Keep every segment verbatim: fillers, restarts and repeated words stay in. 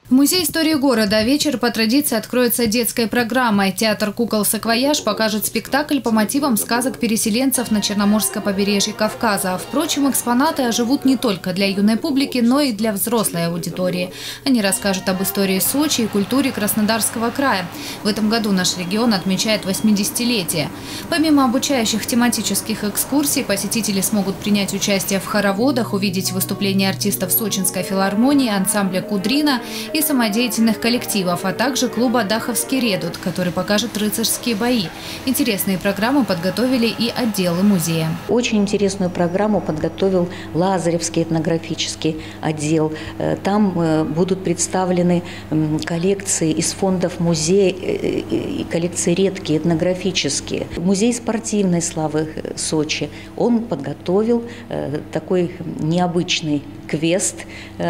В Музее истории города вечер по традиции откроется детской программой. Театр кукол «Саквояж» покажет спектакль по мотивам сказок переселенцев на Черноморском побережье Кавказа. Впрочем, экспонаты оживут не только для юной публики, но и для взрослой аудитории. Они расскажут об истории Сочи и культуре Краснодарского края. В этом году наш регион отмечает восьмидесятилетие. Помимо обучающих тематических экскурсий, посетители смогут принять участие в хороводах, увидеть выступления артистов Сочинской филармонии, ансамбля «Кудрина» и самодеятельных коллективов, а также клуба «Даховский редут», который покажет рыцарские бои. Интересные программы подготовили и отделы музея. Очень интересную программу подготовил Лазаревский этнографический отдел. Там будут представлены коллекции из фондов музея и коллекции редкие, этнографические. Музей спортивной славы Сочи, он подготовил такой необычный квест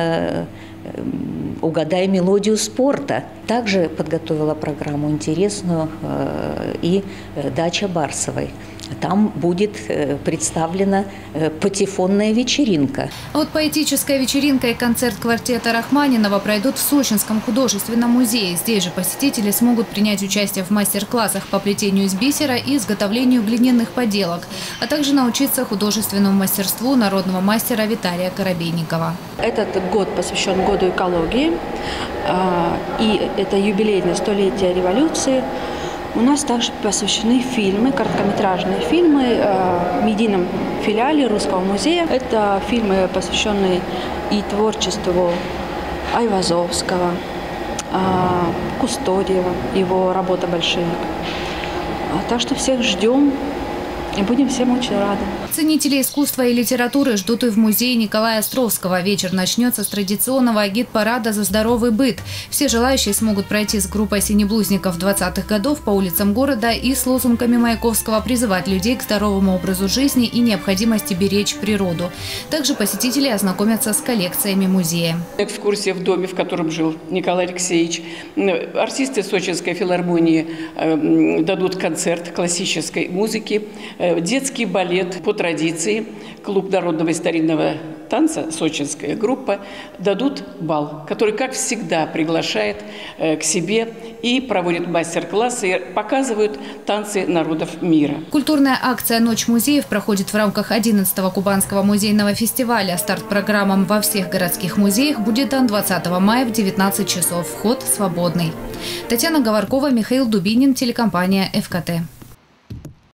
«Угадай мелодию спорта». Также подготовила программу интересную и дача Барсовой. Там будет представлена патефонная вечеринка. А вот поэтическая вечеринка и концерт квартета Рахманинова пройдут в Сочинском художественном музее. Здесь же посетители смогут принять участие в мастер-классах по плетению из бисера и изготовлению глиняных поделок, а также научиться художественному мастерству народного мастера Виталия Коробейникова. Этот год посвящен году экологии, и это юбилейное столетие революции. У нас также посвящены фильмы, короткометражные фильмы в медийном филиале Русского музея. Это фильмы, посвященные и творчеству Айвазовского, Кустодиева, его работа «Большевик». Так что всех ждем и будем всем очень рады. Ценители искусства и литературы ждут и в музее Николая Островского. Вечер начнется с традиционного агит-парада «За здоровый быт». Все желающие смогут пройти с группой синеблузников двадцатых годов по улицам города и с лозунгами Маяковского призывать людей к здоровому образу жизни и необходимости беречь природу. Также посетители ознакомятся с коллекциями музея. Экскурсия в доме, в котором жил Николай Алексеевич. Артисты Сочинской филармонии дадут концерт классической музыки. Детский балет по традиции, клуб народного и старинного танца, сочинская группа, дадут бал, который, как всегда, приглашает к себе и проводит мастер-классы, и показывают танцы народов мира. Культурная акция «Ночь музеев» проходит в рамках одиннадцатого Кубанского музейного фестиваля. Старт программам во всех городских музеях будет дан двадцатого мая в девятнадцать часов. Вход свободный. Татьяна Говоркова, Михаил Дубинин, телекомпания «ФКТ».